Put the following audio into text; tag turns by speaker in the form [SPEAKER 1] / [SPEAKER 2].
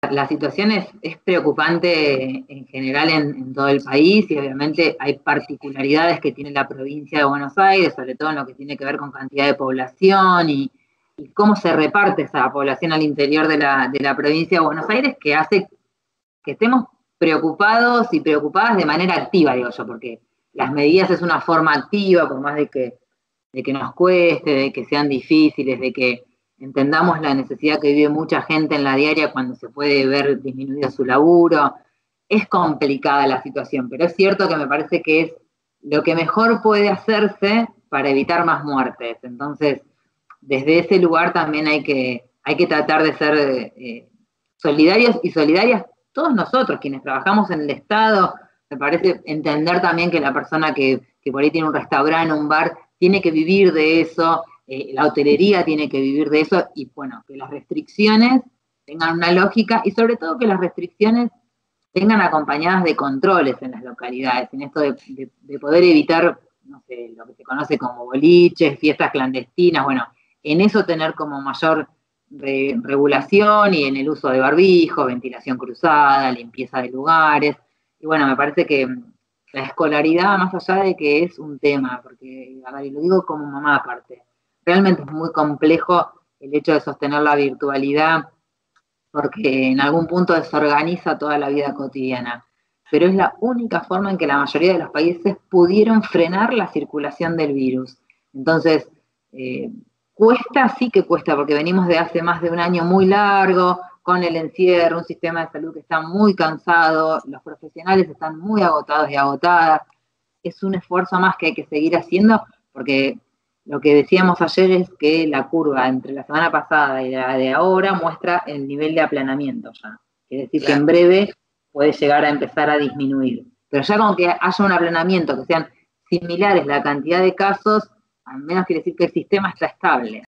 [SPEAKER 1] La situación es preocupante en general en todo el país y obviamente hay particularidades que tiene la provincia de Buenos Aires, sobre todo en lo que tiene que ver con cantidad de población y cómo se reparte esa población al interior de la provincia de Buenos Aires, que hace que estemos preocupados y preocupadas de manera activa, digo yo, porque las medidas es una forma activa, por más de que nos cueste, de que sean difíciles, de que entendamos la necesidad que vive mucha gente en la diaria cuando se puede ver disminuido su laburo. Es complicada la situación, pero es cierto que me parece que es lo que mejor puede hacerse para evitar más muertes. Entonces, desde ese lugar también hay que tratar de ser solidarios y solidarias todos nosotros, quienes trabajamos en el Estado. Me parece entender también que la persona que por ahí tiene un restaurante, un bar, tiene que vivir de eso, la hotelería tiene que vivir de eso, y bueno, que las restricciones tengan una lógica, y sobre todo que las restricciones vengan acompañadas de controles en las localidades, en esto de poder evitar, no sé, lo que se conoce como boliches, fiestas clandestinas, bueno, en eso tener como mayor regulación y en el uso de barbijo, ventilación cruzada, limpieza de lugares. Y bueno, me parece que la escolaridad, más allá de que es un tema, porque, a ver, y lo digo como mamá aparte, realmente es muy complejo el hecho de sostener la virtualidad, porque en algún punto desorganiza toda la vida cotidiana. Pero es la única forma en que la mayoría de los países pudieron frenar la circulación del virus. Entonces, eh, cuesta, sí que cuesta, porque venimos de hace más de un año muy largo, con el encierro, un sistema de salud que está muy cansado, los profesionales están muy agotados y agotadas. Es un esfuerzo más que hay que seguir haciendo, porque lo que decíamos ayer es que la curva entre la semana pasada y la de ahora muestra el nivel de aplanamiento ya. Es decir, que en
[SPEAKER 2] Claro.
[SPEAKER 1] breve puede llegar a empezar a disminuir. Pero ya con que haya un aplanamiento, que sean similares la cantidad de casos, al menos quiere decir que el sistema está estable.